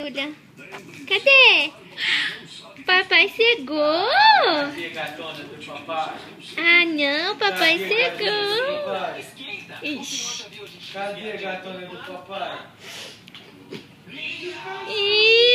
agulha. Cadê? Papai cegou. Cadê a gatona do papai? Ah, não, papai cegou. Papai? Ixi. Cadê a gatona do papai? Ih.